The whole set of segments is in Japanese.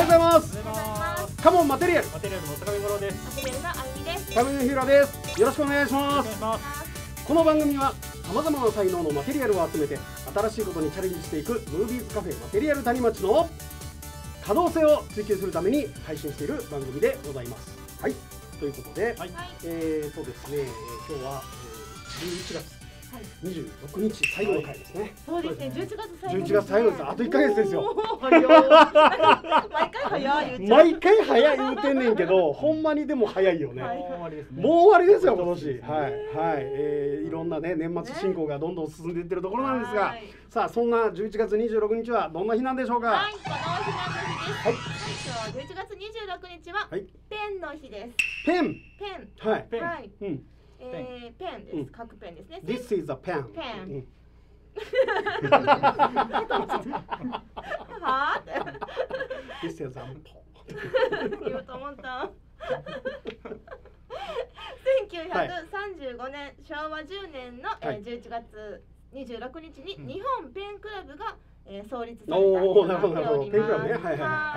ございます。カモンマテリアル。 マテリアルの坂上五郎です。 マテリアルのあゆみです。 上野ひらです。よろしくお願いします。この番組はさまざまな才能のマテリアルを集めて新しいことにチャレンジしていくムービーズカフェマテリアル谷町の可能性を追求するために配信している番組でございます。はい、ということで、はい、ですね、今日は11月26日最後の回ですね。 そうですね、11月最後。 11月最後です。あと1ヶ月ですよ。 毎回早い言うちゃう。 毎回早い言うてんねんけど、ほんまにでも早いよね。もう終わりですよ今年。はいはい。いろんなね年末進行がどんどん進んでいってるところなんですが、さあそんな11月26日はどんな日なんでしょうか。 はい、この日なんです。はい。今日は11月26日はペンの日です。 ペン。はい。 はい。ペンです。各ペンですね。 This is a pen。 はあ ？This is a pen。 言うと思った。1935年、昭和10年の11月26日に日本ペンクラブが創立された日となっております。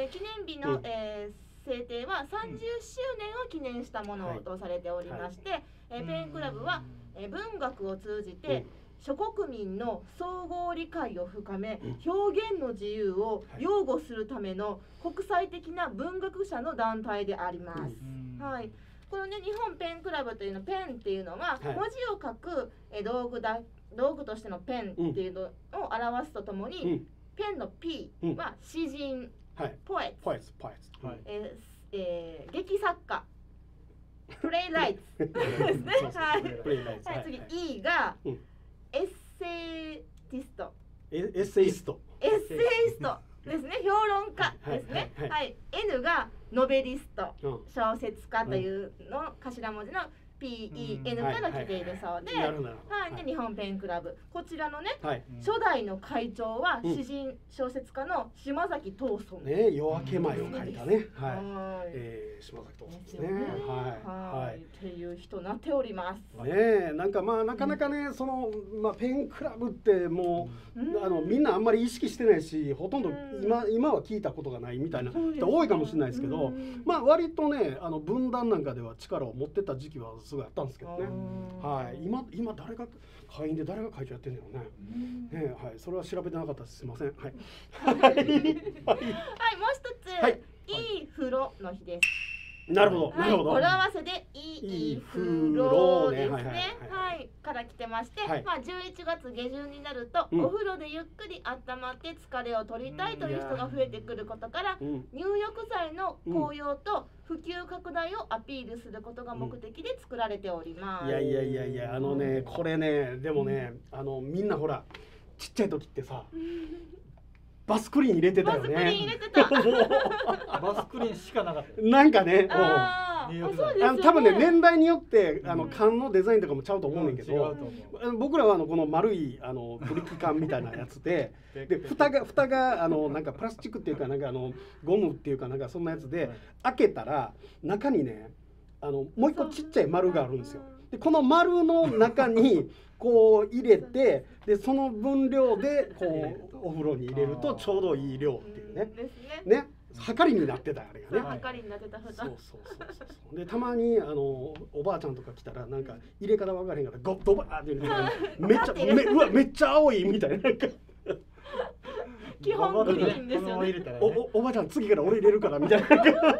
記念日の制定は30周年を記念したものとされておりまして、ペンクラブは文学を通じて諸国民の総合理解を深め、表現の自由を擁護するための国際的な文学者の団体であります。はい、このね、日本ペンクラブというの、ペンっていうのは文字を書く道具としてのペンっていうのを表すとともに、ペンの P は詩人、ポエツ、劇作家、プレイライツですね。はい。次 E がエッセイティスト。 エッセイストですね。評論家ですね。はい。N がノベリスト、小説家というの頭文字のPEN から来ているそうで、はい。で日本ペンクラブ、こちらのね、初代の会長は詩人小説家の島崎藤村ね、夜明け前を書いたね、はい、島崎藤村ですね。はい。 っていう人になっております。 ね、なんかまあなかなかね、そのペンクラブってもうみんなあんまり意識してないし、ほとんど今は聞いたことがないみたいな人多いかもしれないですけど、まあ割とね分断なんかでは力を持ってた時期はすごいあったんですけどね。はい。今誰が会員で誰が会長やってんのよね。はい。それは調べてなかったです。すみません。はい。 はい。もう一つ、いい風呂の日です。 なるほど、なるほど。 語呂合わせでいい風呂ですね。はい。から来てまして、まあ11月下旬になるとお風呂でゆっくり温まって疲れを取りたいという人が増えてくることから、入浴剤の効用と普及拡大をアピールすることが目的で作られております。 いやこれね、でもねみんなほらちっちゃい時ってさ。バスクリーン入れてたよね。 バスクリーン入れてた。 バスクリーンしかなかった。 なんかね、多分ね年代によって缶のデザインとかもちゃうと思うねんけど、僕らはこの丸いブリキ缶みたいなやつで、蓋がなんかプラスチックっていうかなんかゴムっていうかなんかそんなやつで開けたら中にねもう一個ちっちゃい丸があるんですよ。でこの丸の中にこう入れて、でその分量でこうお風呂に入れるとちょうどいい量っていうね。ね、測りになってたあれがね。 測りになってた蓋。 そう。でたまにおばあちゃんとか来たらなんか入れ方分からへんからドバーって入れてめっちゃ青いみたいな。 基本グリーンですよね。 おばあちゃん次から俺入れるからみたいな。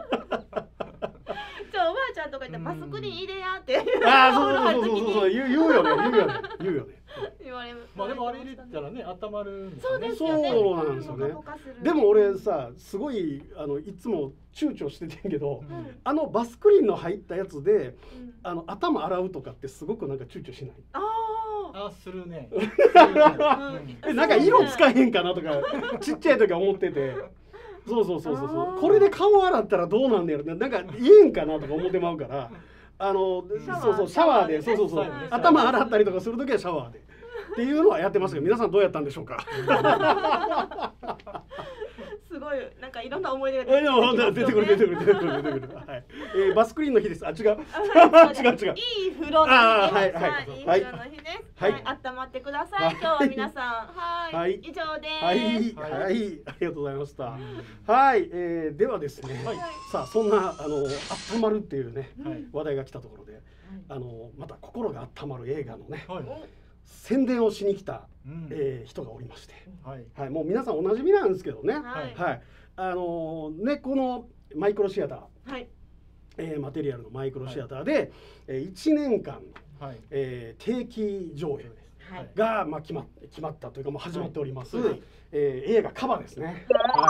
おばあちゃんとか言ってバスクリーン入れやって。 そう言うよね。 言われる。 まあでもあれ入れたらね温まるんですよね。 そうなんですよね。でも俺さすごいいつも躊躇しててんけど、バスクリーンの入ったやつで頭洗うとかってすごくなんか躊躇しない？ あ、するね。 なんか色使えへんかなとかちっちゃい時は思ってて。そうこれで顔洗ったらどうなんだよね、なんかいいんかなとか思ってまうから、シャワーで頭洗ったりとかするときはシャワーでっていうのはやってますけど、皆さんどうやったんでしょうか。 すごごいなんかいろんな思い出が出てくる。はい。バスクリーンの日です。あ、違う。違う。 いい風呂の日です。はい。温まってください。今日は皆さん、はい、以上です。 はい、ありがとうございました。はい、ではですね。さあ、そんな温まるっていうね話題が来たところで、また心が温まる映画のね。宣伝をしに来た人がおりまして、はい、もう皆さんおなじみなんですけどね、はい、ね、このマイクロシアター、マテリアルのマイクロシアターで1年間定期上映が決まったというかもう始まっております映画カバですね。はい、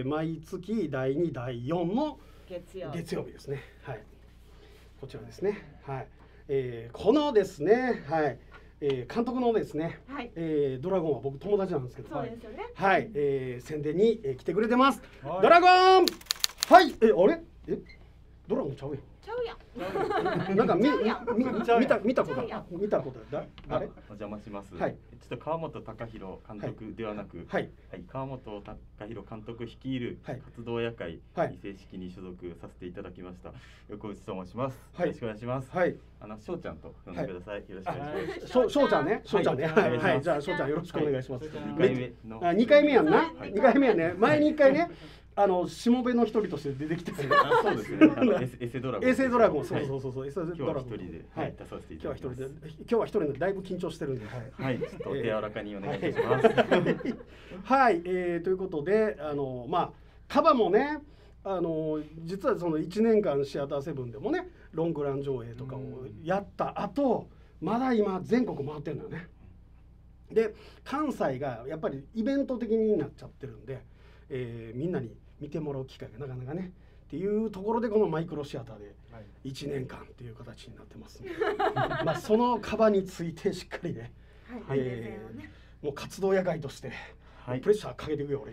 毎月第2第4の月曜日ですね。はい、こちらですね。はい、このですね、はい。監督のですね、ドラゴンは僕友達なんですけど、はい、宣伝に来てくれてます。ドラゴン、はい、あれ、ドラゴンちゃうやん。 ちゃうやん。 なんか見たこと誰？お邪魔します。はい。ちょっと川本隆弘監督ではなく、はい、川本隆弘監督率いる活動野会に正式に所属させていただきました。横内と申します。よろしくお願いします。はい。翔ちゃんと呼んでください。よろしくお願いします。 翔ちゃんね。翔ちゃんね。はい。じゃあ翔ちゃんよろしくお願いします。2回目やんな。2回目やね。前に1回ね。しもべの一人として出てきてる。 そうですね。エセドラゴン。 エセドラゴン、そう。エセドラゴン。今日は一人で出させていただきます。 今日は一人でだいぶ緊張してるんで。 はい。ちょっとお手柔らかにお願いします。 はい、ということで、カバもね、実はその1年間シアターセブンでもね、ロングラン上映とかをやった後、まだ今全国回ってるんだよね。で、関西がやっぱりイベント的になっちゃってるんで、みんなに見てもらう機会がなかなかねっていうところでこのマイクロシアターで1年間っていう形になってますので、そのカバについてしっかりね、もう活動野外としてプレッシャーかけていくよ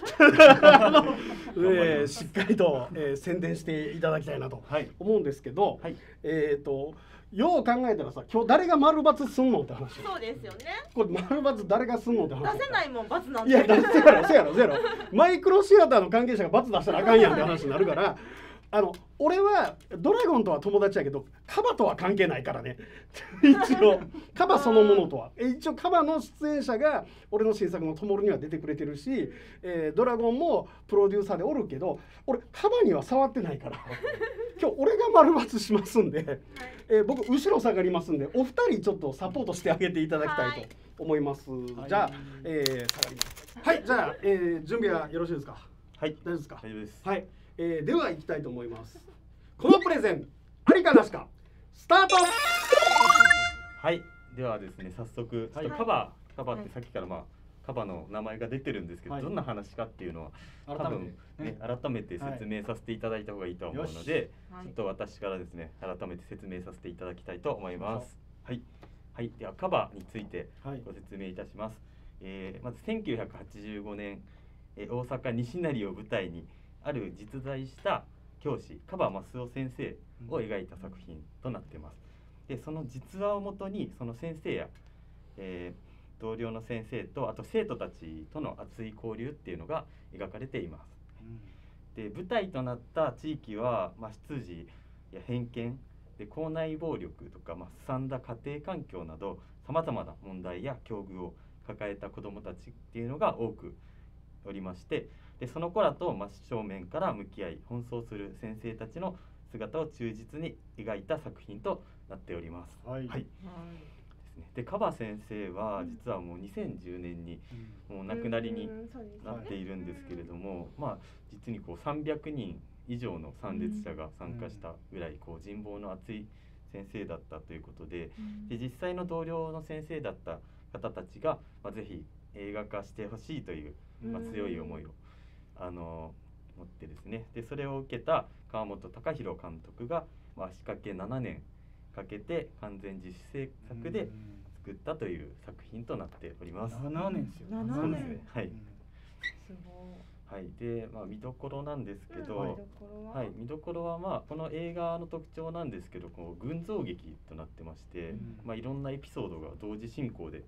俺にしっかりと宣伝していただきたいなと思うんですけど、よう考えたらさ、今日誰が丸×すんのって話。 そうですよね。 これ丸×誰がすんのって話。 出せないもん×なんて。 いや、出せやろ。マイクロシアターの関係者が×出したらあかんやんって話になるから、俺はドラゴンとは友達やけどカバとは関係ないからね。一応カバそのものとは一応カバの出演者が俺の新作の「ともる」には出てくれてるし、ドラゴンもプロデューサーでおるけど俺カバには触ってないから今日俺が丸×しますんで、僕後ろ下がりますんでお二人ちょっとサポートしてあげていただきたいと思います。じゃあ、下がります。はい、じゃあ、準備はよろしいですか。 はい、 大丈夫ですか。 大丈夫です。 はい、では行きたいと思います。このプレゼンありかなしかスタート。 はい、ではですね、早速ちょっとカバってさっきからカバの名前が出てるんですけど、どんな話かっていうのは多分ね改めて説明させていただいた方がいいと思うので、ちょっと私からですね改めて説明させていただきたいと思います。はい、ではカバについてご説明いたします。まず1985年、大阪西成を舞台にある実在した教師カバ・マスオ先生を描いた作品となっています。でその実話をもとにその先生や、同僚の先生とあと生徒たちとの熱い交流っていうのが描かれています。で舞台となった地域は、出自や偏見で校内暴力とか、すさんだ家庭環境などさまざまな問題や境遇を抱えた子どもたちっていうのが多くおりまして、でその子らと真正面から向き合い奔走する先生たちの姿を忠実に描いた作品となっております。でカバ先生は実はもう2010年にもう亡くなりになっているんですけれども、実に300人以上の参列者が参加したぐらい人望の厚い先生だったということで、実際の同僚の先生だった方たちが、ぜひ映画化してほしいという、強い思いを持ってですね、でそれを受けた川本隆弘監督が、仕掛け7年かけて完全自主制作で作ったという作品となっております。 7年ですよ。 そうですね。はい。 すごい。 はい、で、見どころなんですけど、見どころはこの映画の特徴なんですけど、群像劇となってまして、いろんなエピソードが同時進行で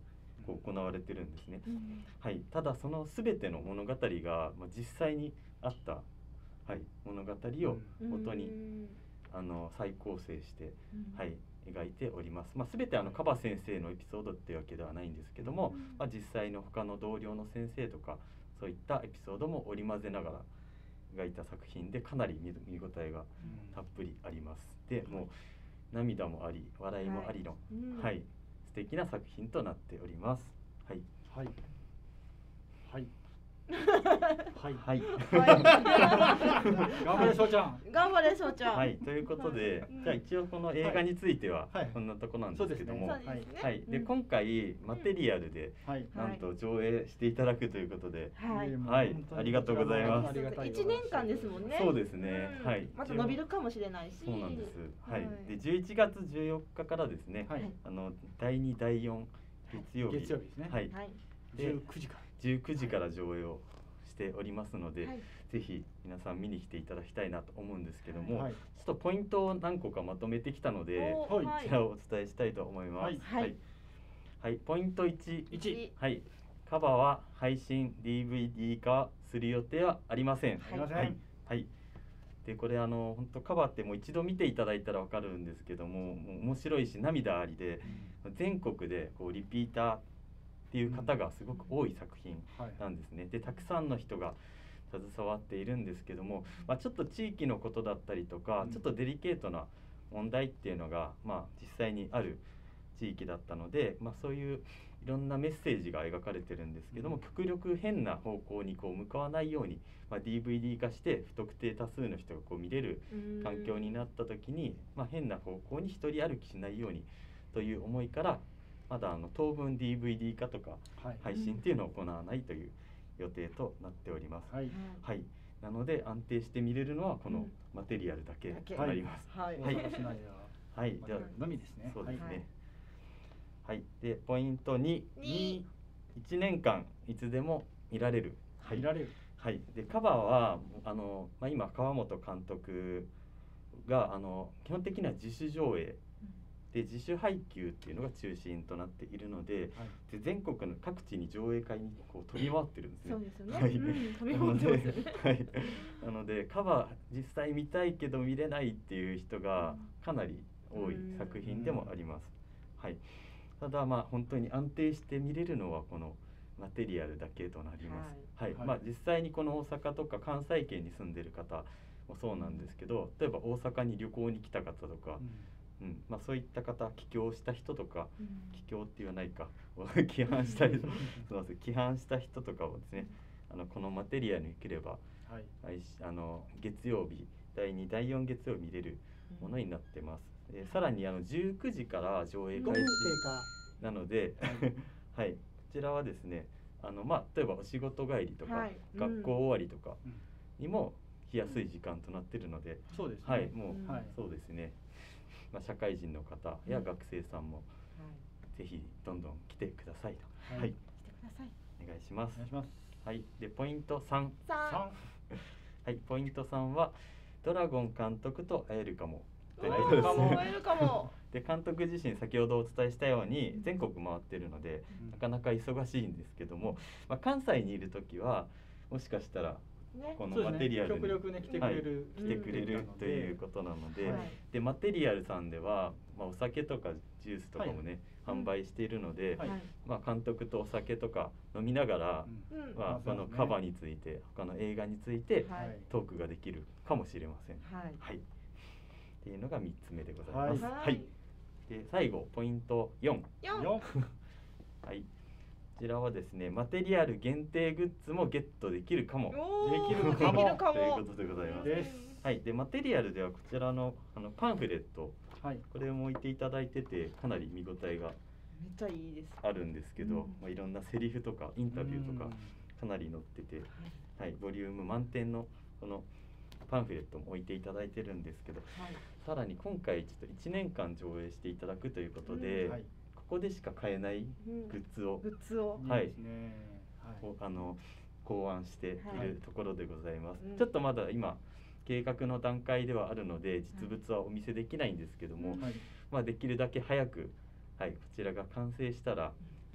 こう行われてるんですね。はい、ただその全ての物語が、実際にあった、はい、物語を元に再構成して、はい、描いております。全てカバ先生のエピソードっていうわけではないんですけども、実際の他の同僚の先生とかそういったエピソードも織り交ぜながら描いた作品で、かなり見応えがたっぷりあります。でもう涙もあり笑いもありの、はい、素敵な作品となっております。はいはいはいはいはい。 頑張れそうちゃん。 頑張れそうちゃん。 はい、ということで、じゃあ一応この映画についてはこんなとこなんですけども、はい。で今回マテリアルでなんと上映していただくということで、はい、ありがとうございます。 1年間ですもんね。 そうですね。はい。 また伸びるかもしれないし。 そうなんです。はい。で11月14日からですね、第2第4月曜日ですね。 はい。 19時から。 19時から上映をしておりますので、ぜひ皆さん見に来ていただきたいなと思うんですけども、ちょっとポイントを何個かまとめてきたので、こちらをお伝えしたいと思います。はい、ポイント1、はい、カバーは配信 DVD 化する予定はありません。はい。でこれ本当カバーってもう一度見ていただいたらわかるんですけども、面白いし涙ありで、全国でこうリピーターっていう方がすごく多い作品なんですね。でたくさんの人が携わっているんですけども、ちょっと地域のことだったりとか、ちょっとデリケートな問題っていうのが、実際にある地域だったので、そういういろんなメッセージが描かれてるんですけども、極力変な方向にこう向かわないように、DVD 化して不特定多数の人がこう見れる環境になった時に、変な方向に一人歩きしないようにという思いから、まだ当分 DVD 化とか配信っていうのを行わないという予定となっております。はい。なので安定して見れるのはこのマテリアルだけとなります。はい。はい。じゃあのみですね。 そうですね。はい。でポイント2、1年間いつでも見られる。 見られる。 はい。でカバーは今川本監督が基本的には自主上映で自主配給っていうのが中心となっているので、で全国の各地に上映会にこう飛び回ってるんですね。 そうですよね。はい。飛び回ってますよね。 はい。なのでカバー実際見たいけど見れないっていう人がかなり多い作品でもあります。はい。ただ本当に安定して見れるのはこのマテリアルだけとなります。はい。実際にこの大阪とか関西圏に住んでる方もそうなんですけど、例えば大阪に旅行に来た方とか。そういった方、帰郷した人とか、帰郷って言わないか、帰還した人、帰還した人とかをですね、このマテリアルに来れば、月曜日、第2、第4月曜日見れるものになってます。さらに19時から上映開始なので、はい、こちらはですね、例えばお仕事帰りとか、学校終わりとかにも来やすい時間となっているので、はい、もうそうですね。社会人の方や学生さんもぜひどんどん来てくださいと。はい。来てください。お願いします。はい。でポイント3。はい。ポイント3はドラゴン監督と会えるかも。 会えるかも。 で監督自身先ほどお伝えしたように全国回ってるのでなかなか忙しいんですけども、関西にいる時はもしかしたらこのマテリアルに来てくれるということなので、でマテリアルさんではお酒とかジュースとかもね販売しているので、監督とお酒とか飲みながらこのカバーについて他の映画についてトークができるかもしれません。はい。っていうのが3つ目でございます。はい。で最後ポイント4。はい。こちらはですね、マテリアル限定グッズもゲットできるかもということでございます。はい。でマテリアルではこちらのパンフレット、これを置いていただいててかなり見応えがあるんですけど、いろんなセリフとかインタビューとかかなり載ってて、はい、ボリューム満点のこのパンフレットも置いていただいてるんですけど、さらに今回ちょっと1年間上映していただくということで、ここでしか買えないグッズを、はい、考案しているところでございます。ちょっとまだ今計画の段階ではあるので実物はお見せできないんですけども、できるだけ早く、はい、こちらが完成したら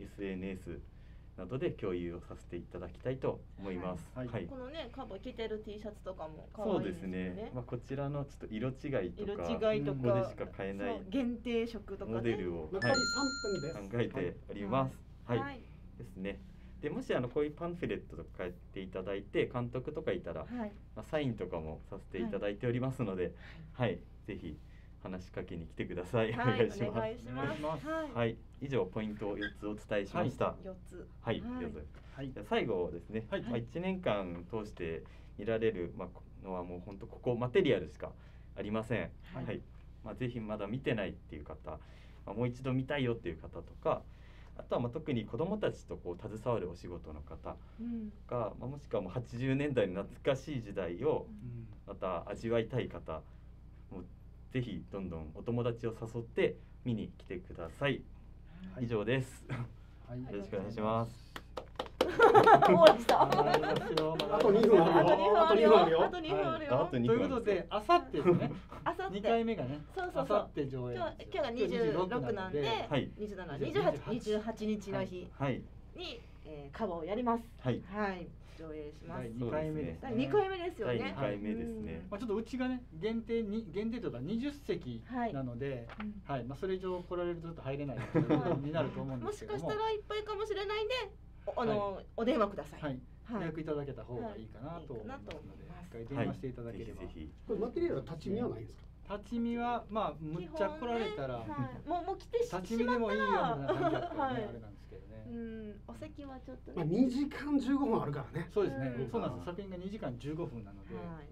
SNS などで共有をさせていただきたいと思います。 はい。 このねカバ着てる T シャツとかも可そうで愛いですすよねね。。 こちらのちょっと色違いとか色違いとかここでしか買えないそう限定色とかね。 モデルを、 残り3分です。 考えております。はい、 はい。 ですね。でもしこういうパンフレットとか買っていただいて監督とかいたら、 はい。 サインとかもさせていただいておりますので、はい、ぜひ話しかけに来てください。 はい、 お願いします。 お願いします。はい。 はい、以上ポイントを4つお伝えしました。 四つ。 はい、 はい 4つ。 はいじゃあ最後ですね。 はい 1年間通して見られるのはもう本当ここマテリアルしかありません。 はいはい。ぜひまだ見てないっていう方、もう一度見たいよっていう方とか、あとは特に子どもたちと携わるお仕事の方うん。 が、もしくはもう80年代の懐かしい時代をまた味わいたい方、もうぜひどんどんお友達を誘って見に来てください。以上です。 はい。 よろしくお願いします。 終わりした。 ありますよ。まだあと2分あるよ。 あと2分あるよ。 あと2 という分ことで、あさってですね。 あさって。 2回目がね。 そうそうそうあさって上映なんですよ。 今日が26なんで、 はい 27、28日の日はい。 にカバをやります。 はい。 はい。上映します第。2回目ですね。 第2回目ですよ第ね 2。回目ですね。 まあちょっとうちがね限定というか20席なので、はい、それ以上来られるとちょっと入れないということになると思うんでもしすけども、 かしたらいっぱいかもしれないんで、お電話ください。 はい、 はい予約いただけた方がいいかなと思いますので、一回電話していただければ。 ぜひぜひ。 これマテリアルは立ち見はないんですか。 立ち見はむっちゃ来られたら、 はいもう来てしま立ちったら見でもいいよみたいな感じだったらね、 はいあれなんですけどね。 お席はちょっとまあね。 2時間15分あるからね。 そうですね、 うんそうなんです。作品が2時間15分なので、 はい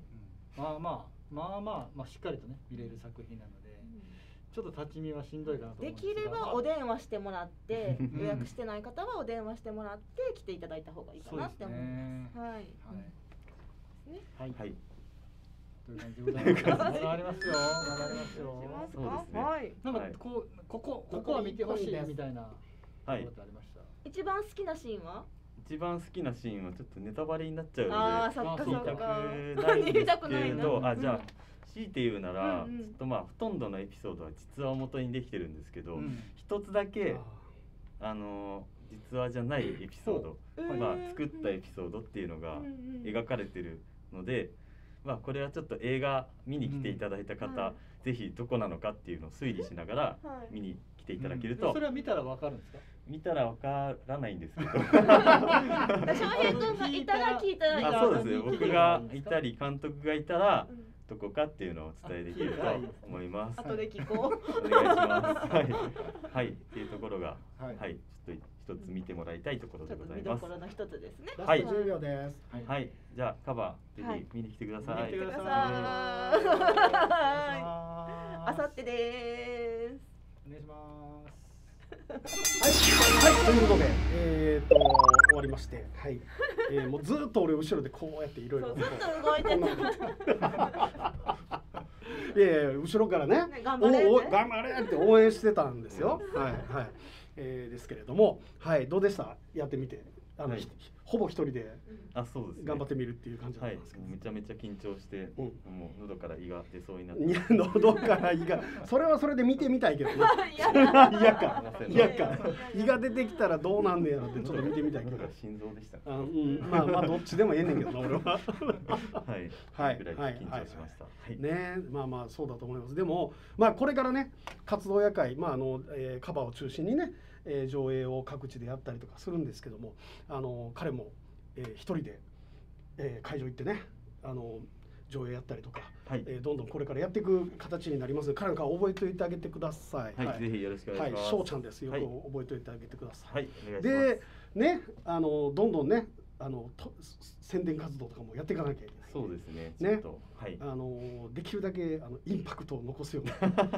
しっかりとね見れる作品なので、ちょっと立ち見はしんどいかなと思できうんですが、 ればお電話してもらってん予約してない方はお電話してもらって来ていただいた方がいいかなって思います。はい。 はい、 ねはい、 はい。 という感じでございます。まだありますよ。まだありますよ。 しますそうですねか。はい。 なんかはいここは見てほしいみたいなとこはいろってありました。 一番好きなシーンは？ 一番好きなシーンはちょっとネタバレになっちゃうああ、 のでそっか言いたそっか。 くないんです言いたくないなけど、じゃあ強いて言うなら、 うんうんちょっとほとんどのエピソードは実話を元にできてるんですけど、 うん一つだけあ実話じゃないエピソード、作ったエピソードっていうのが描かれてるので、これはちょっと映画見に来ていただいた方、 はいぜひどこなのかっていうのを推理しながらはい見に来ていただけると、 それは見たらわかるんですか？ 見たらわからないんですけど翔平君がいたら聞いたらいい。 そうですね、僕がいたり監督がいたらうんどこかっていうのをお伝えできると思います。 後で聞こう。 お願いします。はい、はい、っていうところが、 ははいい、ちょっと一つ見てもらいたいところちょっとでございます。 見どころの一つですね。 ラはいスト10秒です。 はい、じゃあカバーぜはいひ見に来てください。 見に来てくだください。 さい。あさってです。 お願いします。 はい、はい、ということで、終わりまして、はい、もうずっと俺後ろでこうやっていろいろ。 そうずっと動いてた。 いやいや後ろからね、 ね頑張れって頑張れって応援してたんですよ。はいはい、ですけれども、はいどうでしたやってみて、 はいほぼ一人であ、そうですね。 頑張ってみるっていう感じだはいったんですけど。、 めちゃめちゃ緊張して、 うんもう喉から胃が出そうになって。 いや喉から胃がそれはそれで見てみたいけどね。 いやそれは嫌かすいません嫌か胃が出てきたらどうなんねやろってちょっと見てみたいけど喉が。心臓でした。 まあどっちでもええねんけどな俺は。 はい、 はいぐらい緊張しました。はい。 ねまあそうだと思います。でもこれからね活動夜会カバーを中心にね、上映を各地でやったりとかするんですけども、彼も、一人で、会場行ってね上映やったりとか、 はいどんどんこれからやっていく形になりますので、彼の顔覚えておいてあげてください。 はい、ぜひよろしくお願いします。 翔ちゃんですよくはい覚えておいてあげてください。 はい、お願いします。 でねどんどんね宣伝活動とかもやっていかなきゃいけない。 そうですね。 ねちょっと、はい。 できるだけインパクトを残すように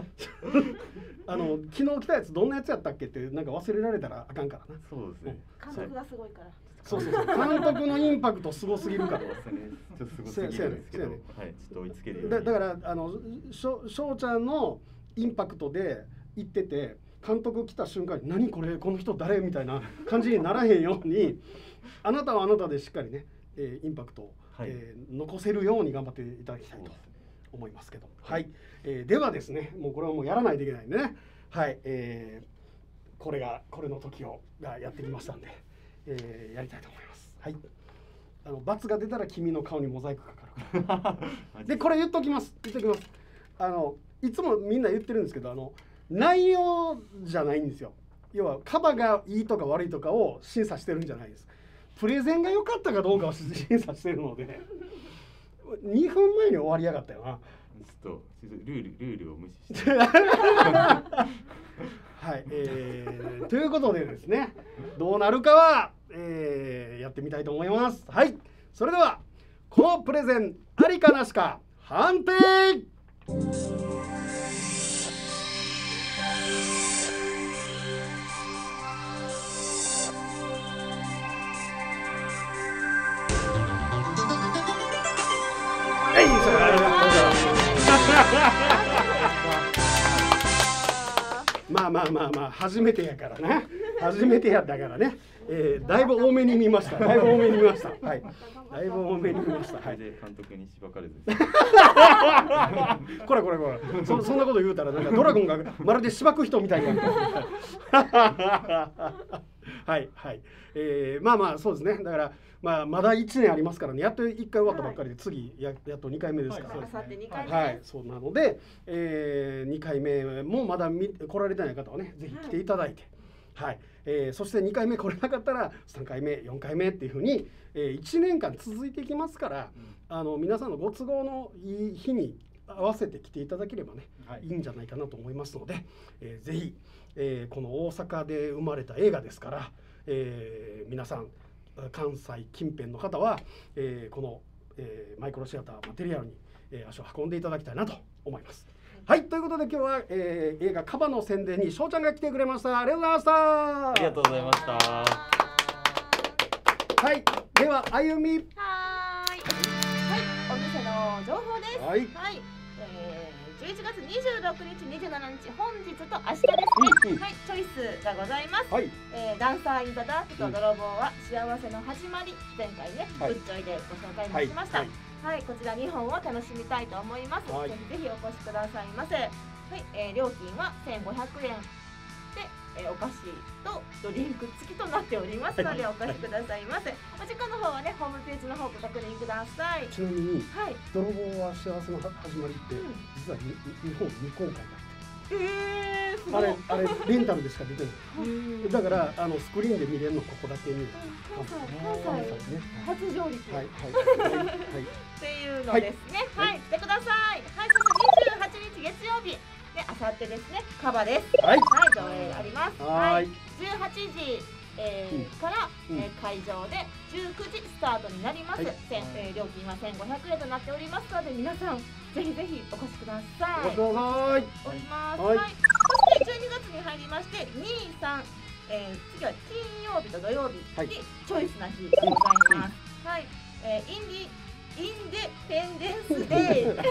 昨日来たやつどんなやつやったっけってなんか忘れられたらあかんからな。 そうですね。 監督がすごいから。 そう監督のインパクトすごすぎるから。 そうですね。ちょっとすごすぎるんですけど、はい、ちょっと追いつけるように。 だから翔ちゃんのインパクトで言ってて監督来た瞬間に何これこの人誰みたいな感じにならへんようにあなたはあなたでしっかりね、インパクトを、残せるように頑張っていただきたいと思いますけど、はい、ではですねもうこれはもうやらないといけないんでね、はい、 これの時をやってきましたんで、やりたいと思います。はい。罰が出たら君の顔にモザイクかかる。でこれ言っときます。いつもみんな言ってるんですけど、内容じゃないんですよ。要はカバがいいとか悪いとかを審査してるんじゃないです。プレゼンが良かったかどうかを審査してるので、2分前に終わりやがったよな。 ちょっとルールを無視して。 はい、ということでですね、どうなるかは、やってみたいと思います。はい、それではこのプレゼンありかなしか判定。まあ初めてやからね、初めてやったからね、だいぶ多めに見ました。はい、だいぶ多めに見ました。はい、 で監督にしばかれず。 これそんなこと言うたらなんかドラゴンがまるでしばく人みたいな。はい、まあそうですね。だからまだ1年ありますからね。やっと1回終わったばっかりで、次やっと2回目ですから。はい、そうなので、2回目もまだ来られてない方はね、ぜひ来ていただいて、はい、そして2回目来れなかったら3回目4回目っていうふうに、1年間続いていきますから、皆さんのご都合のいい日に合わせて来ていただければね、いいんじゃないかなと思いますので、ぜひ、この大阪で生まれた映画ですから、皆さん関西近辺の方は、この、マイクロシアターマテリアルに、足を運んでいただきたいなと思います。はい、ということで今日は、映画カバの宣伝に翔ちゃんが来てくれました。ありがとうございました。 ありがとうございました。 はい、ではあゆみ。 はい、お店の情報です。はい、11月26日、27日、本日と明日ですね。はい、チョイスがございます。ダンサーインザダークと泥棒は幸せの始まり、前回ね、ぶっちょいでご紹介もしました。はい、こちら2本を楽しみたいと思います。ぜひぜひお越しくださいませ。はい、料金は1500円で、お菓子とドリンク付きとなっておりますのでお越しくださいませ。お時間の方はね、ホームページの方ご確認ください。 ちなみに、泥棒は幸せの始まりって、実は日本未公開だった。あれレンタルでしか出てない。だからスクリーンで見れるのここだけに。 関西初上陸。っていうのですね。はい、来てください。はい、そして28日月曜日で、あさってですね、カバです。はい、上映あります。はい、18時から会場で19時スタートになります。料金は1500円となっておりますので、皆さんぜひぜひお越しください。 お願いします。はい。そして12月に入りまして、2、3、次は金曜日と土曜日にチョイスな日がございます。はい。インデペンデンスデー、インデ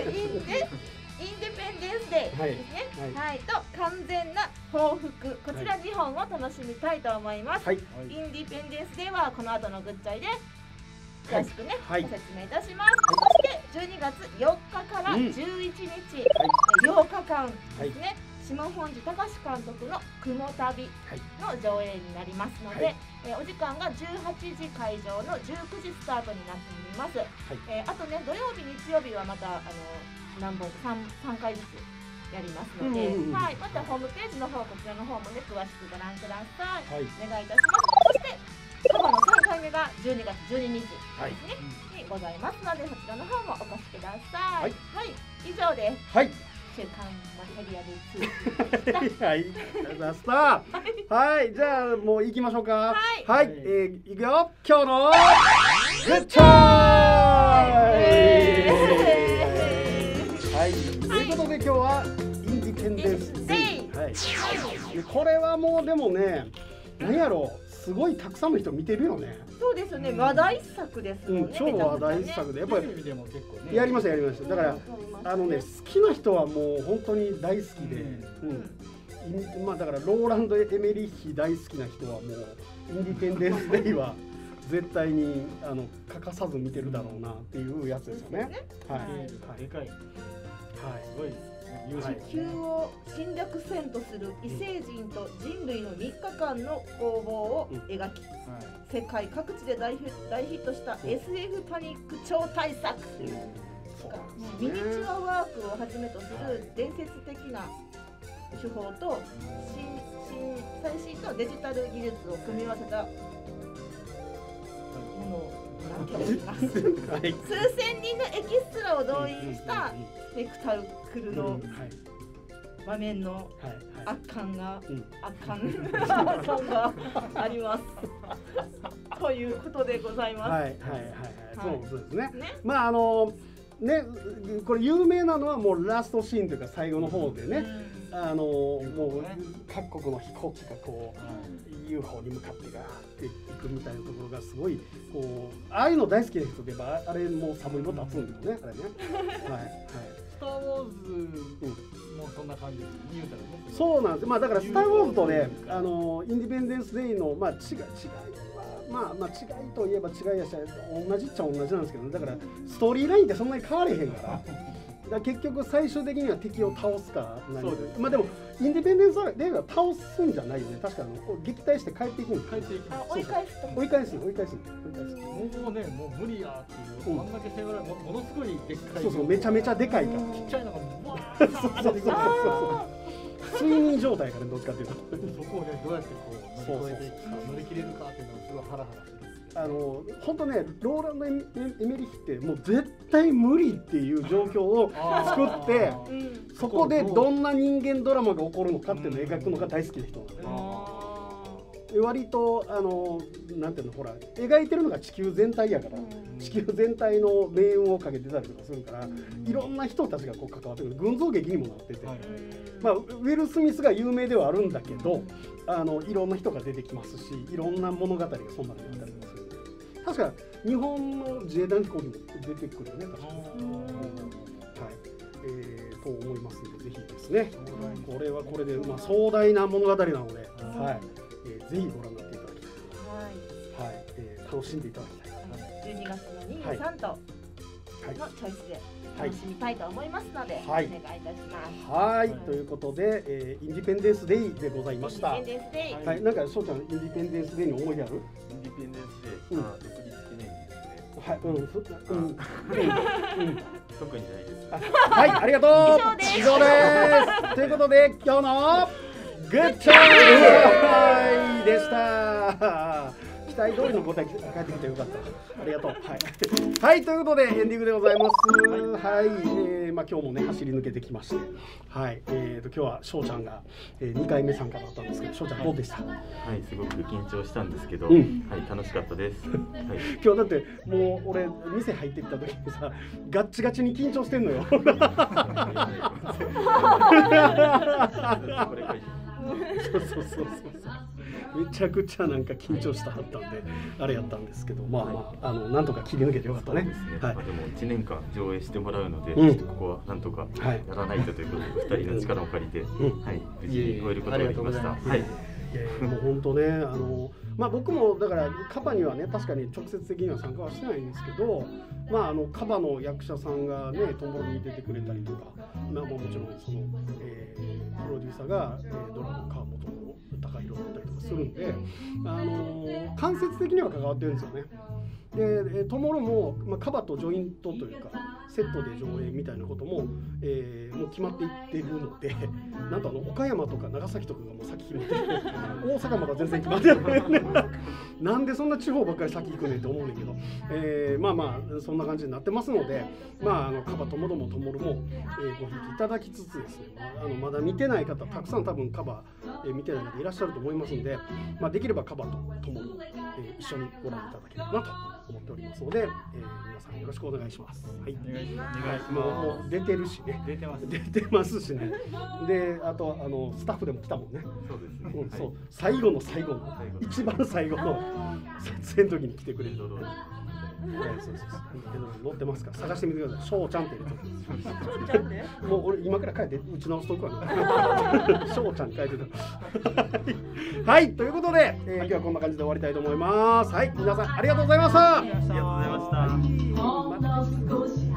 ペンデンスデーですね。はい。と完全な報復、こちら2本を楽しみたいと思います。インディペンデンスデーはこの後のグッチョイで詳しくね、ご説明いたします。そして12月4日から11日、8日間ですね、下本寺隆監督の雲旅の上映になりますので、お時間が18時会場の19時スタートになっております。あとね、土曜日日曜日はまた何本3回ずつやりますので、またホームページの方、こちらの方もね、詳しくご覧ください。お願いいたします。そしてカバの3回目が12月12日ですね、にございますので、そちらの方もお越しください。はい、以上です。週刊マテリアル2でした。 はい、ありがとうございました。はい、じゃあもう行きましょうか。はい、行くよ。今日のグッチョイ。はい、ということで今日はインディペンデンスデイ。はい。これはもうでもね、何やろう。すごいたくさんの人見てるよね。 そうですよね。話題作ですもんね。 超話題作でやっぱりやりました。だから好きな人はもう本当に大好きで、まあだからローランド・エメリッヒ大好きな人はもうインディペンデンス・デイは絶対に欠かさず見てるだろうなっていうやつですよね。はい。 でかい。はい。すごい。 地球を侵略せんとする異星人と人類の3日間の攻防を描き、世界各地で大ヒットした SF パニック超大作。ミニチュアワークをはじめとする伝説的な手法と最新のデジタル技術を組み合わせたものを数千人のエキストラを動員したスペクタクルの場面の圧巻がありますということでございます。 そうですね。まあね、これ有名なのはもうラストシーンというか最後の方でね、もう各国の飛行機がこう UFO に向かってガーっていくみたいなところがすごいこうああいうの大好きな人で言えばあれもう寒いの立つんだよね、あれね。 スター・ウォーズもそんな感じで言うたらね。 そうなんです。まあだからスター・ウォーズとね、インディペンデンス・デイのまあ違い違いといえば違いやし同じっちゃ同じなんですけど、だからストーリーラインってそんなに変われへんから結局最終的には敵を倒すか何か。まあでもインディペンデンスデイは倒すんじゃないよね。確かに撃退して帰っていくんです。 追い返すもうね、もう無理やっていう、あんだけ手柄ものすごいでっかい。 そうめちゃめちゃでかいから。 ちっちゃいのがもう睡眠状態からどっちかっていうとそこをね、どうやってこう乗り越えていくか、乗り切れるかっていうのがすごいハラハラする。 本当ね、ローランド・エメリヒってもう絶対無理っていう状況を作ってそこでどんな人間ドラマが起こるのかっていうのを描くのが大好きな人なので、割となんていうの、ほら描いてるのが地球全体やから、地球全体の命運をかけてたりとかするから、いろんな人たちがこう関わってくる群像劇にもなってて、まあウィル・スミスが有名ではあるんだけど、いろんな人が出てきますし、いろんな物語がそんなにあったりとかする。確か日本の自衛隊飛行機も出てくるよね、確かに。と思いますので、ぜひですね、これはこれでまあ壮大な物語なので、ぜひご覧になっていただきたい。楽しんでいただきたい。 12月の23とのチョイスで楽しみたいと思いますので、お願いいたします。ということで、インディペンデンスデイでございました。 インディペンデンスデイ。 はい、なんか翔ちゃん、インディペンデンスデイに思い出ある？ インディペンデンスデイ、独立記念日ですね。 はい、 特にないです。 はい、ありがとう。以上です。ということで、今日のグッチョイでした。期待通りの答え返ってきてよかった。ありがとう。はい、ということでエンディングでございます。まあ今日もね走り抜けてきまして、今日は翔ちゃんが2回目参加だったんですけど、翔ちゃんどうでした？ はい、すごく緊張したんですけど、はい、楽しかったです。 今日だってもう俺店入ってきた時にさ、ガッチガチに緊張してんのよ。そう。めちゃくちゃなんか緊張したはったんであれやったんですけど、まあなんとか切り抜けてよかったね。 でも1年間上映してもらうので、ここはなんとかやらないとということで、2人の力を借りて、無事に終えることができました。 もう本当ね、まあ僕もだからカバにはね確かに直接的には参加はしてないんですけど、まあカバの役者さんがねトンボロに出てくれたりとか、まあもちろんそのプロデューサーがドラマ川本高弘だったりとかするんで、間接的には関わってるんですよね。でトモロも、カバとジョイントというかセットで上映みたいなことも、もう決まっていってるので、なんと岡山とか長崎とかがもう先決まって大阪まだ全然決まってないなんでそんな地方ばっかり先行くねんって思うねんけど、そんな感じになってますので、カバともどもともるも、ごひいきいただきつつですね、まだ見てない方たくさん多分カバ、見てない方いらっしゃると思いますので、できればカバとともる、一緒にご覧いただければなと思っておりますので、皆さんよろしくお願いします。はい、お願いします。もう出てるしね。出てますしね。で、あとスタッフでも来たもんね。 そうですね。 そう、最後の一番最後の撮影の時に来てくれる。そう載ってますから探してみてください。翔ちゃんって入れて。もう俺今から帰って打ち直しとくわな。翔ちゃん書いてた。はい、ということで、今日はこんな感じで終わりたいと思います。はい、皆さんありがとうございました。 ありがとうございました。 また